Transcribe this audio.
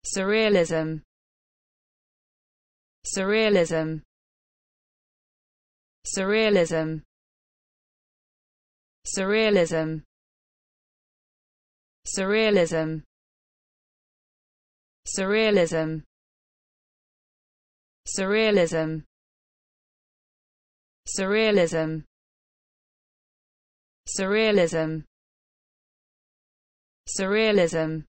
Surrealism. Surrealism. Surrealism. Surrealism. Surrealism. Surrealism. Surrealism. Surrealism. Surrealism. Surrealism.